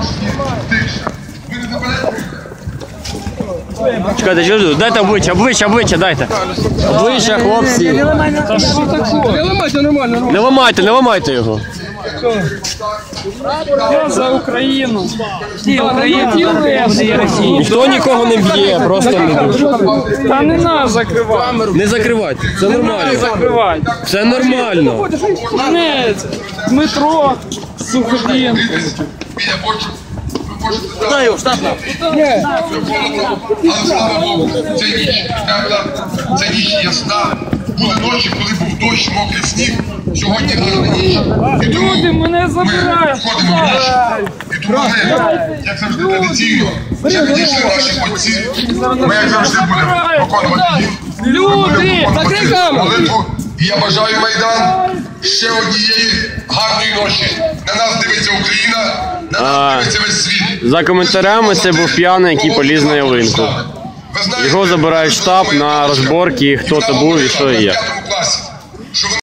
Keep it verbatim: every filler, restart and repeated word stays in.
Чекайте, що тут? Дайте обличчя, обличчя, обличчя, дайте. Обличчя, хлопці. Та що таке? Не ламайте, нормально, нормально. Не ламайте, не ламайте його. Я за Україну. Ті, Україну. Ніхто нікого не б'є, просто не Та не нас закривати. Не закривайте, це Не нормально. закривати. Це нормально. Мене Дмитро Суходін. Дай його, штаб нам. Але слава Богу, це ніч тепла, це ніч ясна. Були ночі, коли був дощ, мокрий сніг. Сьогодні гарна ніч. І тому Люди, мене ми забирають. входимо в ніч і допомагаємо, як завжди традиційно. Вже підійшли наші отці. Ми, як завжди, будемо виконувати їм. Люди, закрий камеру. Молитву. І я бажаю, Майдан, ще однієї гарної ночі. На нас дивиться Україна, на нас дивиться весь світ. За коментарями це був п'яний, який поліз на ялинку. Його забирають в штаб на розборки, хто це був і що і як.